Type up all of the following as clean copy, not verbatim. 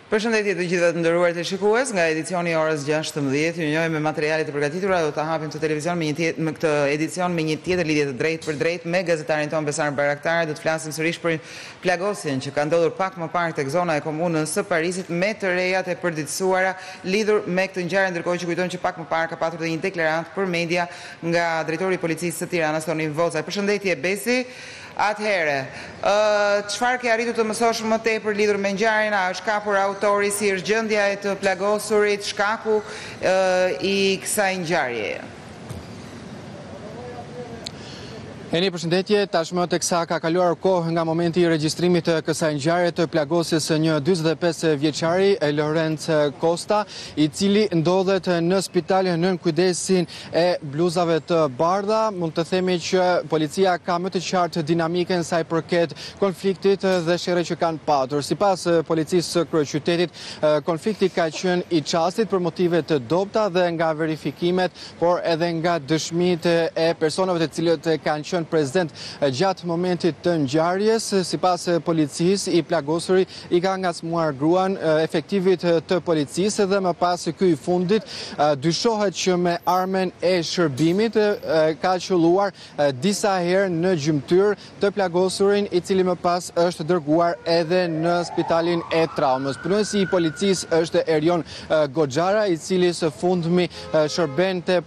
Përshëndetje të gjithëve të nderuar të shikues, nga edicioni orës 16, ju njohim me materialet e përgatitura, do ta hapim këtë televizion me këtë edicion me një tjetër lidhje të drejtë për drejtë me gazetarin ton Besar Bayraktar. Do të flasim sërish për plagosjen që ka ndodhur pak më parë tek zona e komunës së Parisit me të rejat e përditësuara lidhur me këtë ngjarje, ndërkohë që kujtojmë që pak më parë ka patur dhe një deklarant për media nga drejtori i policisë së Tiranës Toni Vocaj. Përshëndetje Besi. Atëherë, çfarë ke arritur të mësosh më tepër lidhur me ngjarjen? A është kapur autori, si është gjendja e të plagosurit, shkaku i kësaj ngjarjeje? Eni, përshëndetje, tashmë teksa ka kaluar kohë nga momenti i regjistrimit të kësaj ngjarje të plagosjes së një 45 vjeçari, Lorenz Costa, i cili ndodhet në spital nën kujdesin e bluzave të bardha. Mund të themi që policia ka më të qartë dinamikën sa i përket konfliktit dhe sherrë që kanë patur. Sipas policisë së kryeqytetit, konflikti ka qenë i çastit për motive të dobta dhe nga verifikimet, por edhe nga dëshmitë e personave të cilët kanë qenë prezent gjatë momentit të ngjarjes. Sipas policisë, i plagosuri i ka ngacmuar gruan efektivit të policisë dhe më pas ky i fundit dyshohet që me armën e shërbimit ka qelluar disa herë në gjymtyr të plagosurin, i cili më pas është dërguar edhe në spitalin e traumës. Punonësi i policisë është Erion Goxhara, i cili së fundmi shërbente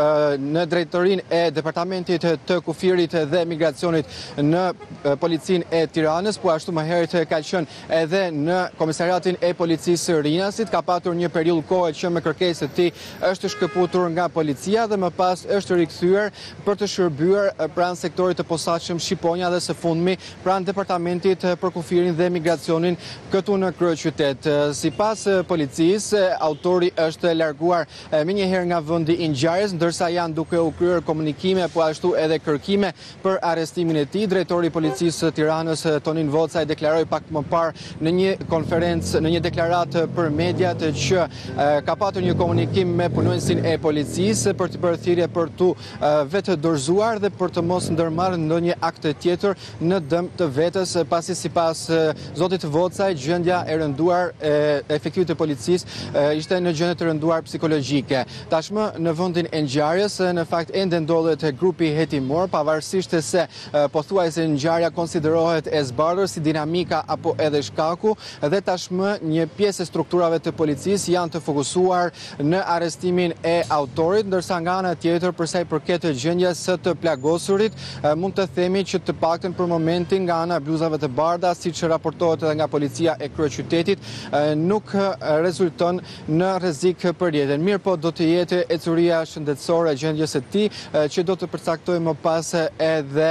në drejtorinë e departamentit të kufirit dhe migracionit në policinë e Tiranës, po ashtu më herët ka qenë edhe në komisariatin e policisë së Rinasit. Ka patur një periudhë kohe që me kërkesën e tij është shkëputur nga policia dhe më pas është rikthyer për të shërbyer pranë sektorit të posaçëm Shqiponja dhe së fundmi pranë departamentit për kufirin dhe migracionin këtu në kryeqytet. Sipas policisë, autori është larguar menjëherë nga vendi i ngjarjes, ndërsa janë duke u kryer komunikime po ashtu edhe kërkime për arrestimin e tij. Drejtori i policisë së Tiranës Tonin Vocaj deklaroi pak më parë në një konferencë, në një deklaratë për mediat, që ka patur një komunikim me punonësin e policisë për të bërë thirrje për tu vetë dorëzuar dhe për të mos ndërmarrë ndonjë akt tjetër në dëm të vetes, pasi sipas zotit Vocaj gjendja e rënduar e efektivit të policisë ishte në gjendje të rënduar psikologjike. Tashmë në vendin e ngjarjes në fakt ende ndodhet grupi hetimor, pavarësisht se pothuajse ngjarja konsiderohet e zbardhur si dinamika apo edhe shkaku, dhe tashmë një pjesë e strukturave të policisë janë të fokusuar në arrestimin e autorit, ndërsa nga ana tjetër për sa i përket gjendjes së të plagosurit, mund të themi që të paktën për momentin nga ana e bluzave të bardha, siç raportohet edhe nga policia e kryeqytetit, nuk rezulton në rrezik për jetën. Mirë po do të jetë ecuria shëndetësore e gjendjes së tij, që do të përcaktojë më pas edhe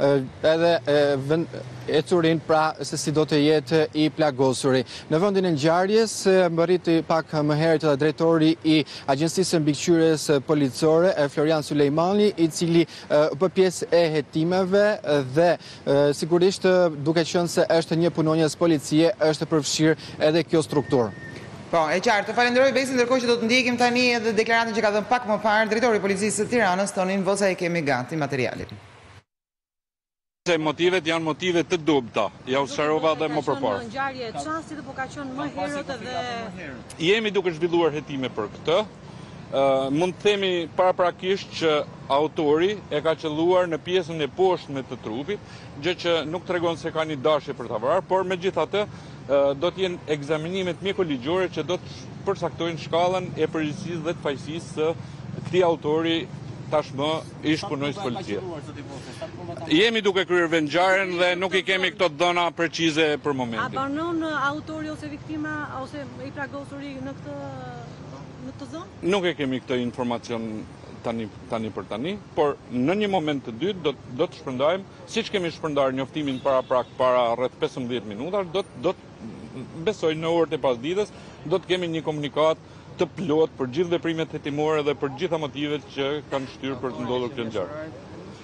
ecurin, pra se si do të jetë i plagosuri. Në vendin e ngjarjes mbërriti pak më herët edhe drejtori i Agjencisë së Mbikëqyrjes Policore, Florian Sulejmani, i cili bë pjesë e hetimeve dhe sigurisht duke qenë se është një punonjës policie, është përfshirë edhe kjo strukturë. Po, e qartë. Të falenderoj Besi, ndërkohë që do të ndjekim tani edhe deklaratën që ka dhënë pak më parë drejtori i policisë së Tiranës, Tonin Vocaj. Kemi gati materialin. Motivet janë motive të dobta, ja u sqarova edhe më përpara. Ngjarje e çastit apo ka qenë më herët edhe Jemi duke zhvilluar hetime për këtë. Mund të themi paraprakisht që autori e ka qelluar në pjesën e poshtme të trupit, gjë që nuk tregon se ka një dashje për ta vrarë, por megjithatë do të jenë ekzaminimet mjekoligjore që do të përcaktojnë shkallën e përgjegjësisë dhe të fajësisë së këtij autori, tashmë ish punonjës policie. Jemi duke kryer ngjarjen dhe nuk i kemi këto dhëna precize për momentin. A banon autori ose viktima ose i plagosuri në këtë zonë? Nuk e kemi këtë informacion tani për tani, por në një moment të dytë do të shpërndajmë, siç kemi shpërndarë njoftimin para rreth 15 minuta, do të besoj në orët e pasdites do të kemi një komunikat të plot për gjithë veprimet hetimore dhe për gjitha motivet që kanë shtyrë për të ndodhur këtë ngjarje.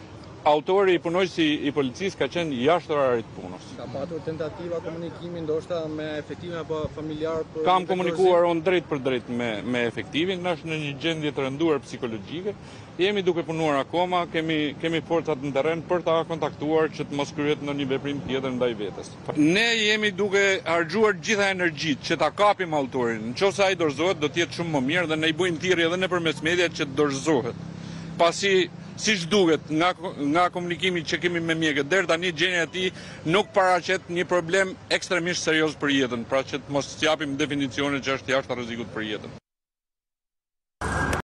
autori i punojësi i policisë ka qenë jashtë orarit punës. Ka patur tentativa komunikimi ndoshta me efektivin apo familjar? Kam komunikuar unë drejt për drejt me efektivin, në është në një gjendje të rënduar psikologjike. Jemi duke punuar akoma, kemi forcat në terren për ta kontaktuar që të mos kryhet ndonjë veprim tjetër ndaj vetes. Ne jemi duke harxhuar gjitha energjitë që ta kapim autorin. Nëse ai dorëzohet, do të jetë shumë më mirë dhe ne i bëjmë thirrje edhe nëpërmes mediat që të dorëzohet. Pasi siç duket nga komunikimi që kemi me mjekët deri tani, gjendja e tij nuk paraqet një problem ekstremisht serioz për jetën, pra që të mos japim definicionin që është jashtë rrezikut për jetën.